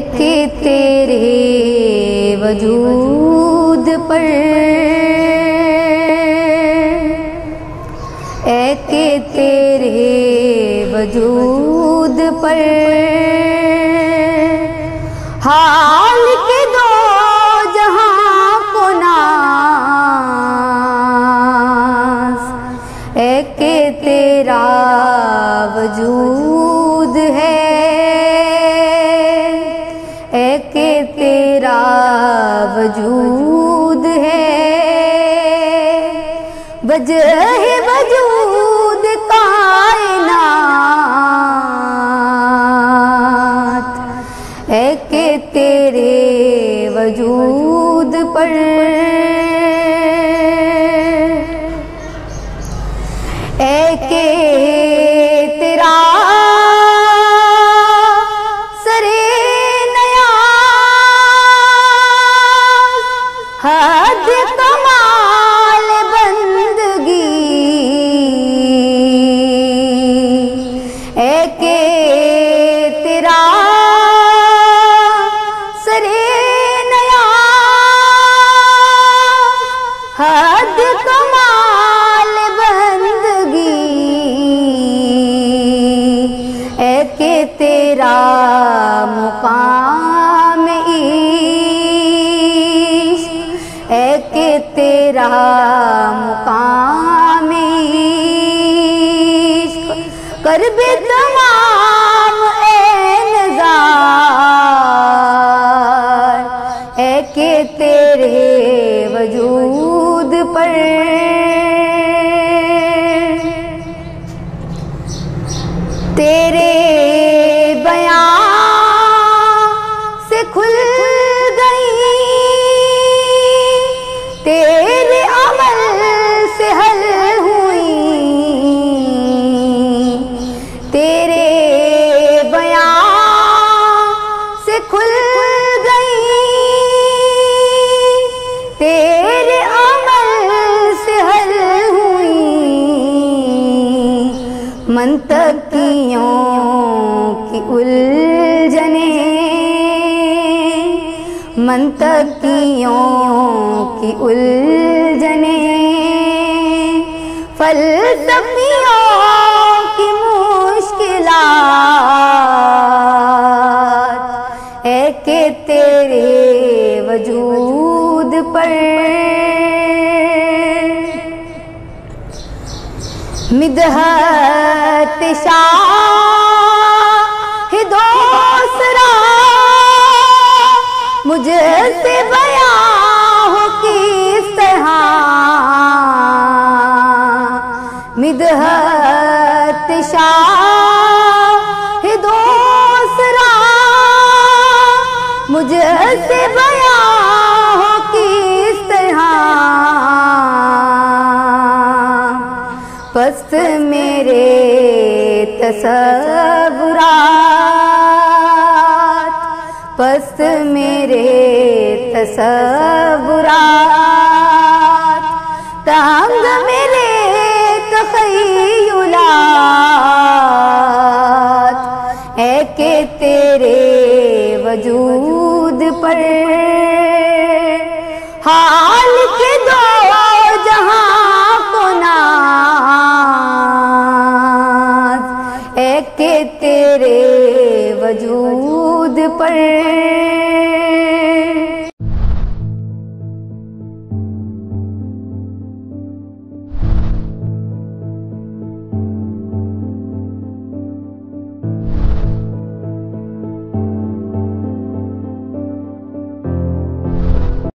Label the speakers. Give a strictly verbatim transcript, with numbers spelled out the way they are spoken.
Speaker 1: के तेरे वजूद पर, ए के तेरे वजूद पर हाल के दो जहां को नाज, ए के तेरा वजूद है, ए के तेरा वजूद है, वजह वजूद कायनात, ए के तेरे वजूद पर, ए के तेरा सरे नया हद कमाल बंदगी, ए के तेरा सरे नया हद कमाल बंदगी, ए के तेरा मुकाम इश्क, ए के तेरा मुकाम इश्क, कर बे तमाम ए नज़ार, ए के तेरे वजूद पर, तेरे बयां से खुल गई, तेरे अमल से हल हुई, तेरे बयां से खुल गई, तेरे अमल से हल हुई, मंतकियों की उलझने, मंतकियों की उलझने, फलसफियों की मुश्किलात, ए के तेरे वजूद पर, मिदहत शाहिदो सरा मुझसे बयां हो किस तरह, मिदहत शाहिदो सरा मुझसे बयां हो किस तरह, पस्त मेरे तसव्वुरात, पस्त मेरे तसव्वुरात, तंग मेरे तख़य्युलात, ए के तेरे वजूद पर हाल के दो जहां को नाज, ए के तेरे वजूद पर।